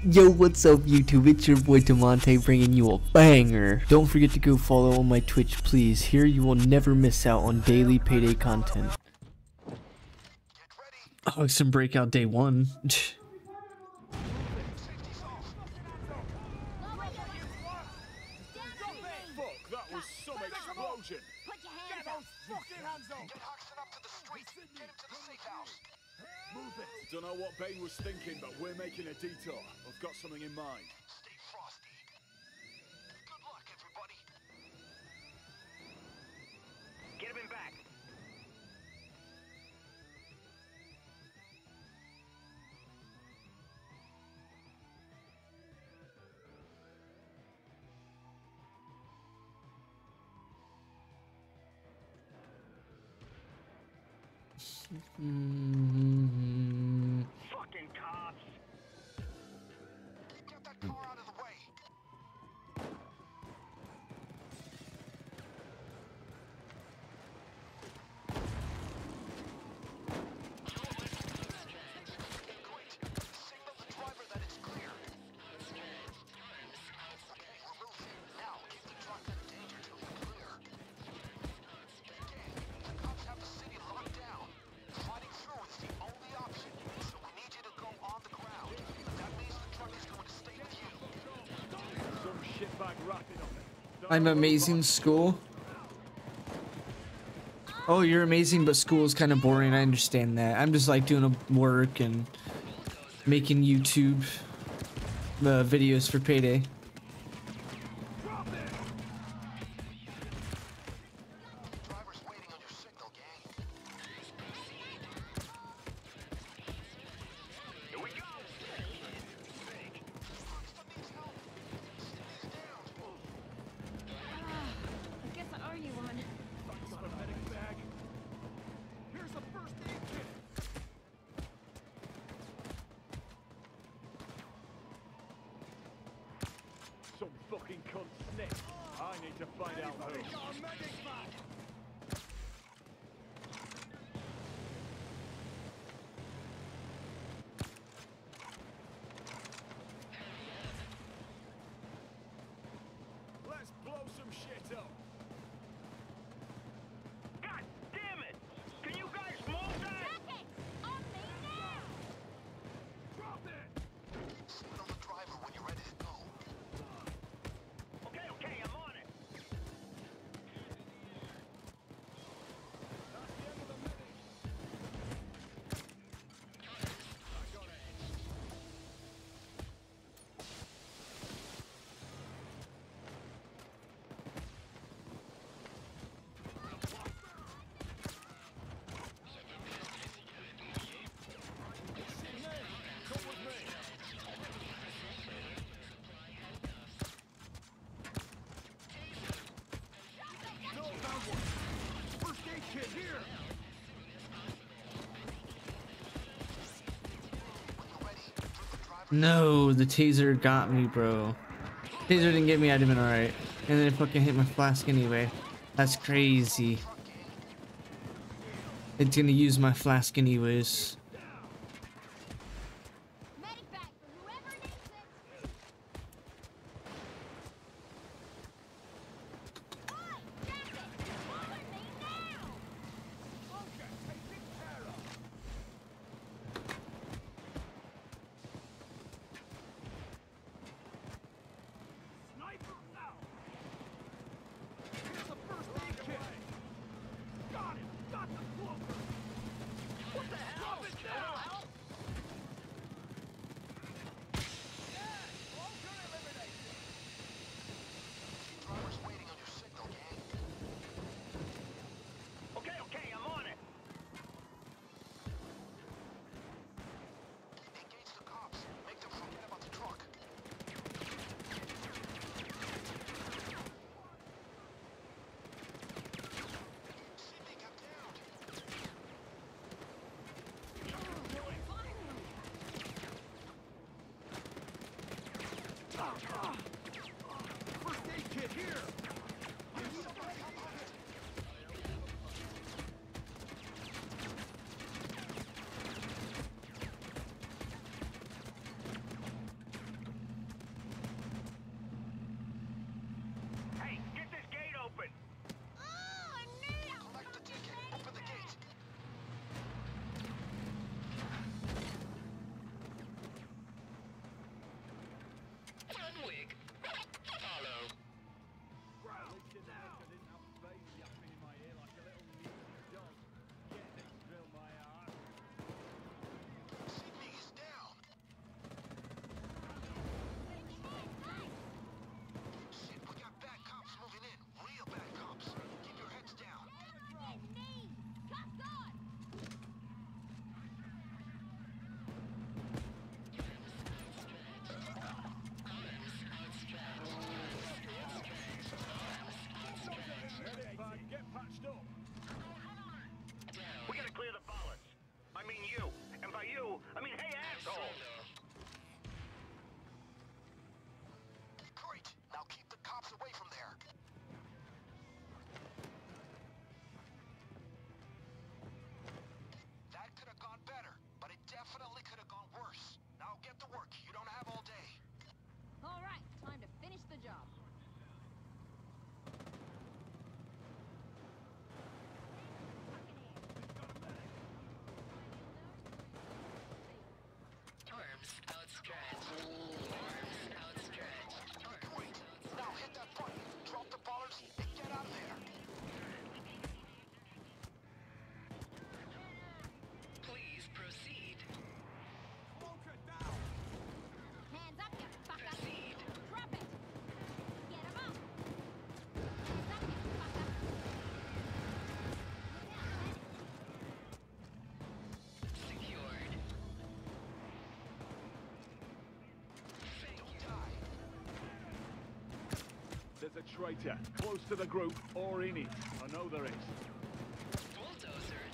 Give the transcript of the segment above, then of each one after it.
Yo, what's up YouTube? It's your boy Damontae bringing you a banger. Don't forget to go follow on my Twitch, please. Here you will never miss out on daily Payday content. Hoxton Breakout Day 1. Don't know what Bane was thinking, but we're making a detour. I've got something in mind. Stay frosty. Good luck, everybody. Get him in back. Fucking cops! Get that car out of the way! Great! Signal the driver that it's clear. Okay, we're moving. Now, keep the truck in danger till you're clear. Gang, the cops have the city locked down. Fighting through is the only option, so we need you to go on the ground. That means the truck is going to stay with you. Some shitbag ratted on it. I'm amazing, school. Oh, you're amazing, but school is kind of boring. I understand that. I'm just like doing work and making YouTube videos for Payday. Driver's waiting on your signal, gang. Here we go! I guess I owe you one. Got a medic bag. Here's a first aid kit. Some fucking cunt snitch. I need to find out who. Let's blow some shit up. God damn it! Can you guys move that? On me now! Drop it! Signal the driver when you're ready to go. Okay, I'm on it. That's the end of the minute. I got it. Come with me. No, found one. First aid kit here. No, the taser got me, bro. Taser didn't get me, I'd have been alright. And then it fucking hit my flask anyway. That's crazy. It's gonna use my flask anyways. Medic bag for whoever needs it! Oi! Jack it! Follow me now! Okay, taken care of. Sniper out. Here's a first aid kit. Got it. Got the cloaker. What the hell? Drop it now. Driver's waiting on your signal, gang. Okay, I'm on it. Engage the cops. Make them forget about the truck. See if they got down. First aid kit here. there's a traitor close to the group or in it. I know there is. Bulldozer.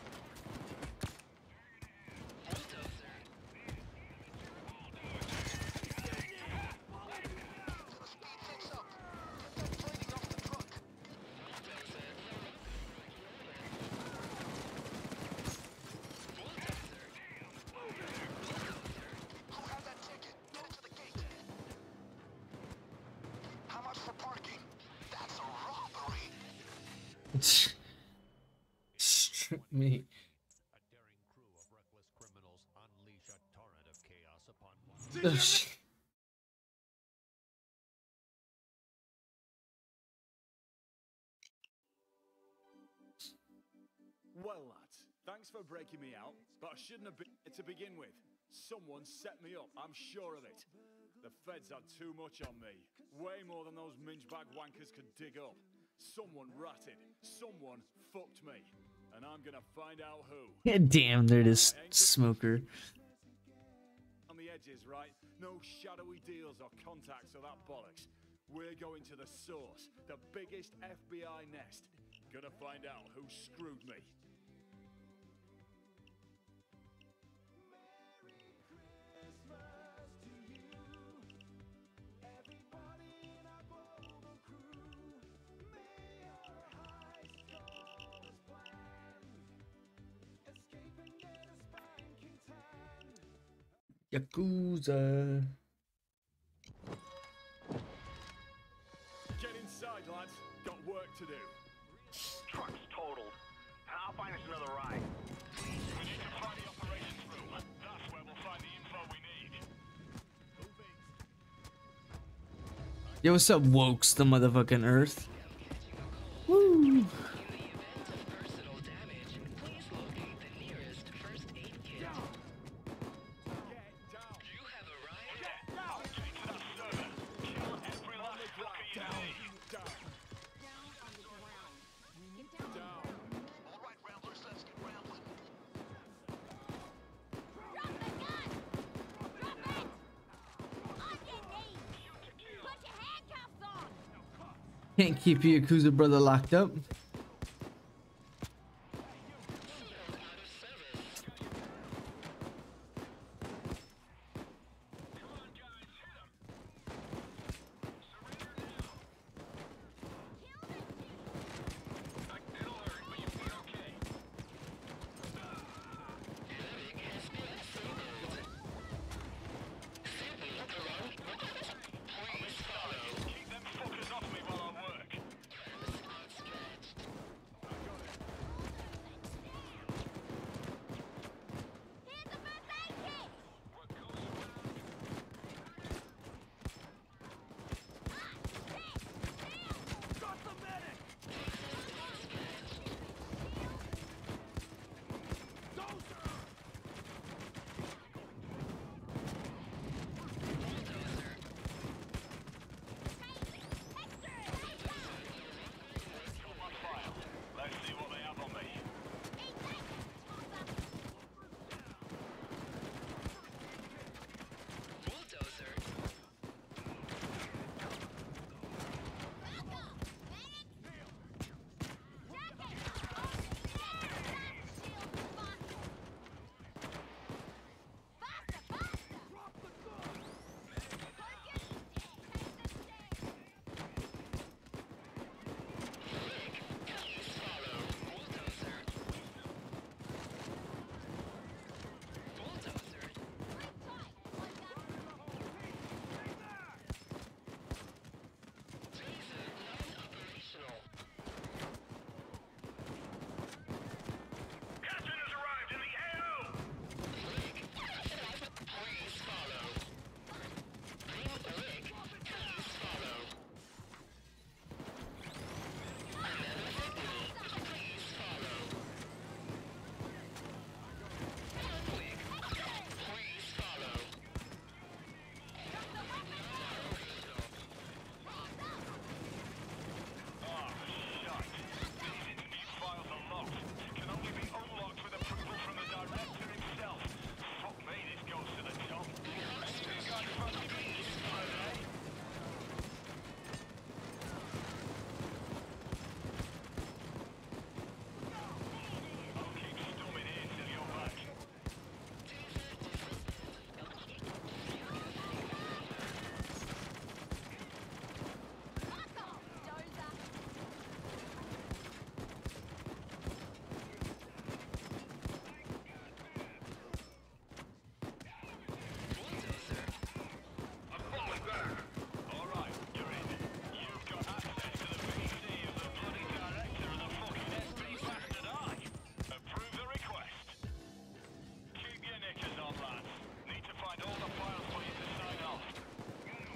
Me. A daring crew of reckless criminals unleash a torrent of chaos upon one. Oh, shit. Well, lads, thanks for breaking me out, but I shouldn't have been here to begin with. Someone set me up, I'm sure of it. The feds had too much on me. Way more than those minge-bag wankers could dig up. Someone ratted. Someone fucked me. And I'm gonna find out who. Damn, there it is, smoker. On the edges, right? No shadowy deals or contacts or that bollocks. We're going to the source, the biggest FBI nest. Gonna find out who screwed me. Yakuza. Get inside, lads. Got work to do. Truck's totaled. I'll find us another ride. We need to find the operations room. That's where we'll find the info we need. Yo, what's up, Wokes, the motherfucking Earth? Woo! In the event of personal damage, please locate the nearest first aid kit. Get down. You have arrived. Get down. Take to that server. Kill every last fucker you see. Down. Down on the ground. Get down. Down. All right, Ramblers, let's get rambling. Drop the gun! Drop it! On your knees! Put your handcuffs on! Can't keep your Yakuza brother locked up. Out of service. Havoc has been disabled. Simply look around. Please follow. Keep them fuckers off me while I work. Purpose outstretched.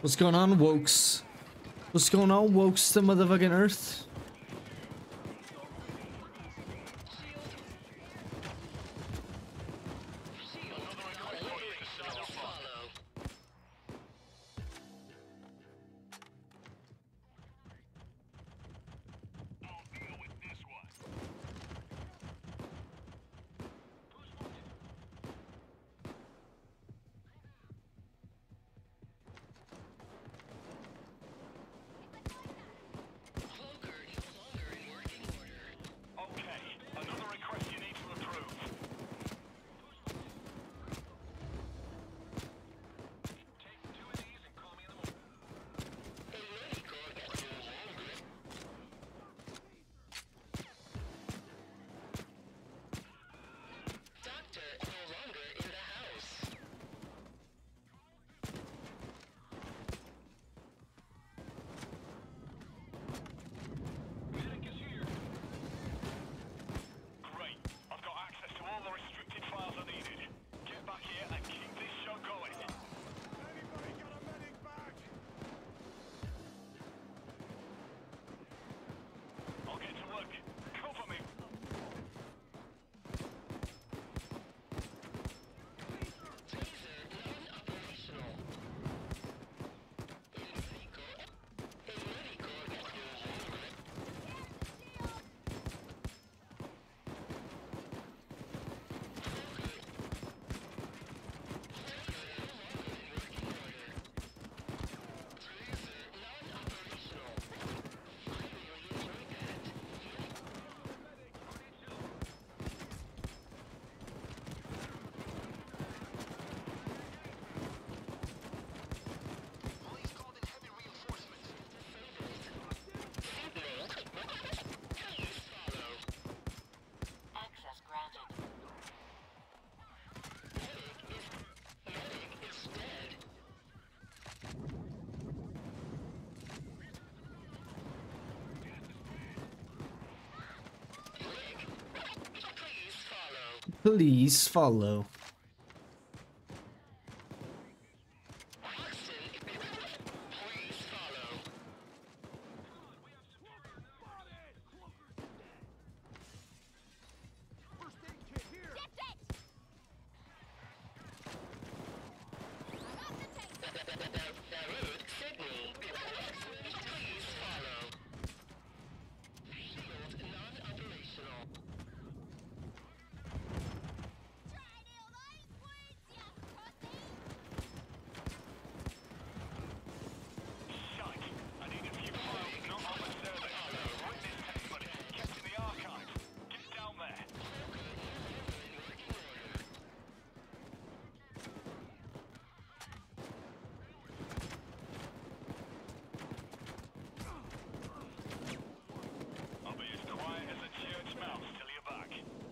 What's going on, Wokes? What's going on, Wokes, the motherfucking Earth? Okay, another request you need to approve. Take 2 of these and call me in the morning. Doctor no longer in the house. Medic is here. Great. I've got access to all the restricted files I needed. Get back here and keep this show going. Anybody got a medic bag? I'll get to work. Cover me. Taser non-operational. Police called in heavy reinforcements. Access granted. Medic is dead. Please follow. Please follow. Hoxton, please follow. First aid kit here. Get it! Darude, Sydney, please follow. Shield non-operational. Shite. I need a few files not on the server. Witness testimony kept in the archive. Get down there. I'll be as quiet as a church mouse till you're back.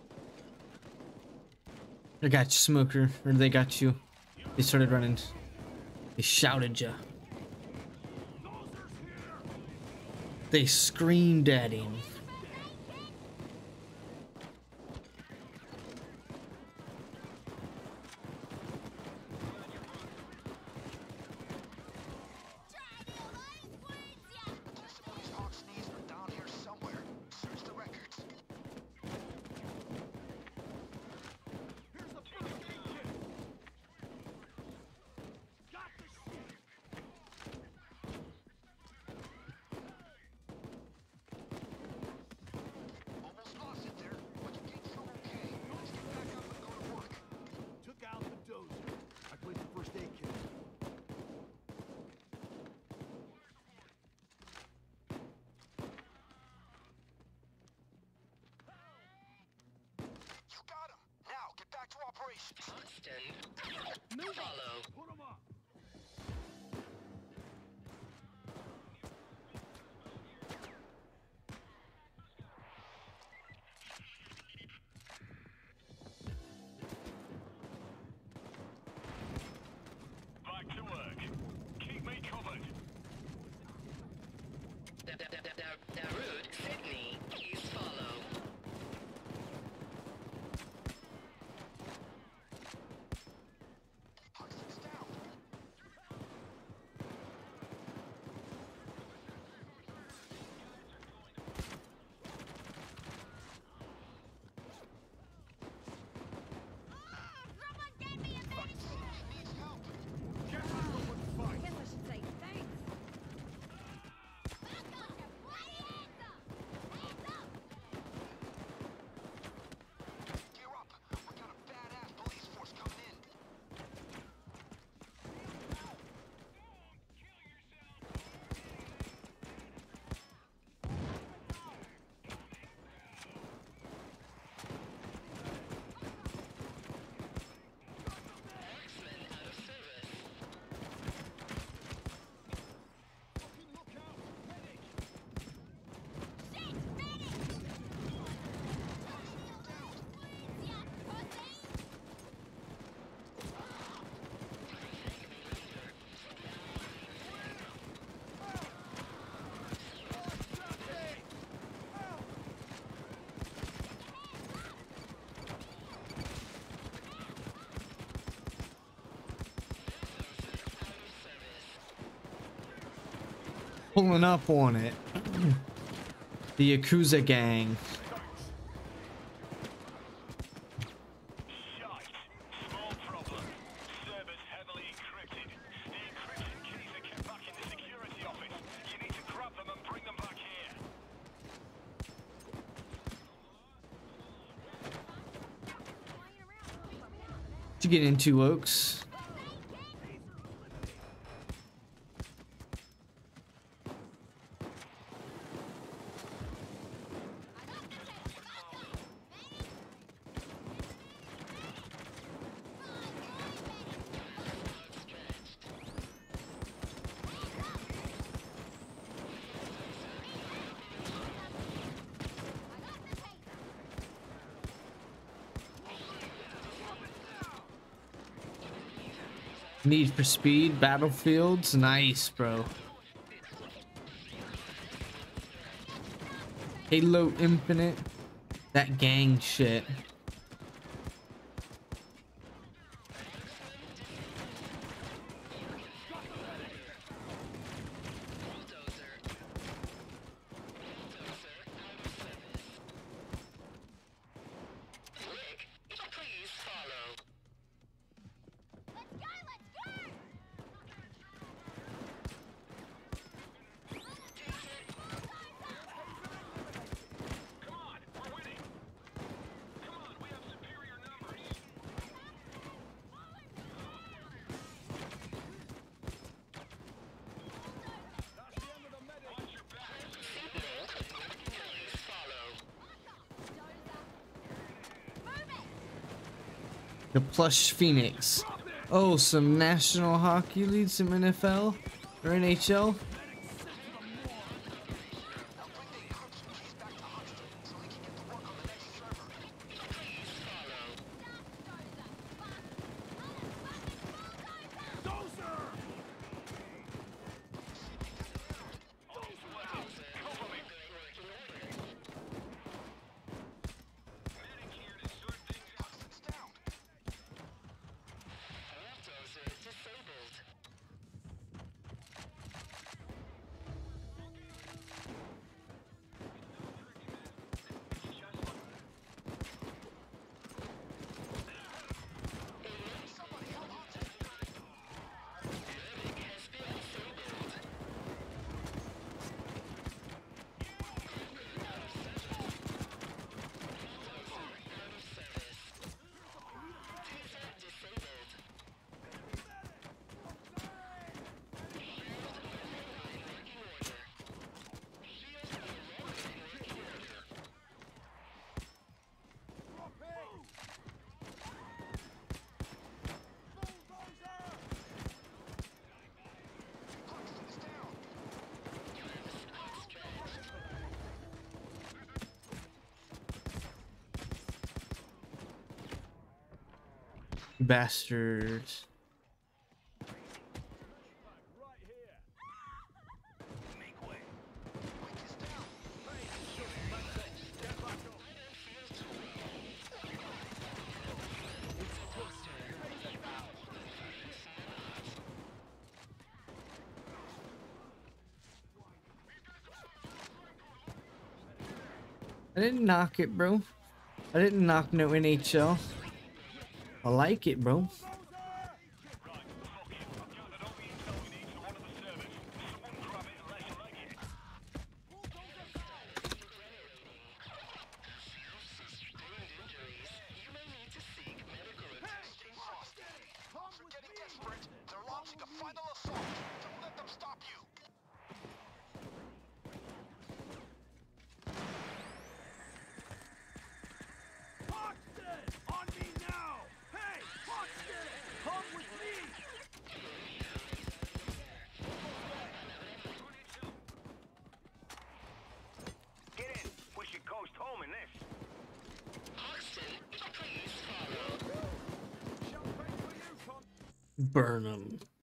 I got you, Smoker. Or they got you. They started running. They shouted ya. They screamed at him. Testimonies Hoxton are down here somewhere. Search the records. Here's the first aid kit. Got this shit. Almost lost it there, but you came through okay. Let's get back up and go to work. Took out the dozer. I placed the first aid kit. You got him. Now get back to operations. Hoxton, follow. Put him up. Back to work. Keep me covered. Darude, Sydney, please follow. Hoxton's down. pulling up on it. The Yakuza gang. Shite. Small problem. Servers heavily encrypted. The encryption keys are kept back in the security office. You need to grab them and bring them back here. What you get into, Oaks? Need for Speed, Battlefields, nice, bro. Halo Infinite, that gang shit. The Plush Phoenix. Oh, some National Hockey League, some NFL or NHL. Bastards. I didn't knock it, bro. I didn't knock no NHL. I like it, bro. Home in this. Burn them.